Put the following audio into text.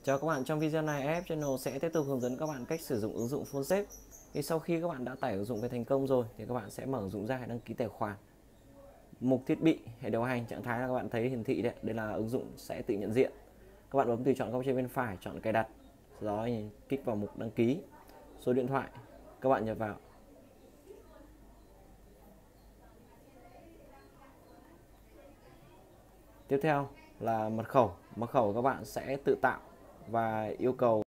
Chào các bạn, trong video này AF Channel sẽ tiếp tục hướng dẫn các bạn cách sử dụng ứng dụng PhoneSafe. Thì sau khi các bạn đã tải ứng dụng về thành công rồi thì các bạn sẽ mở ứng dụng ra, đăng ký tài khoản. Mục thiết bị, hệ điều hành, trạng thái là các bạn thấy hiển thị đấy, đây là ứng dụng sẽ tự nhận diện. Các bạn bấm tùy chọn góc trên bên phải, chọn cài đặt, sau đó kích vào mục đăng ký. Số điện thoại các bạn nhập vào. Tiếp theo là mật khẩu các bạn sẽ tự tạo và yêu cầu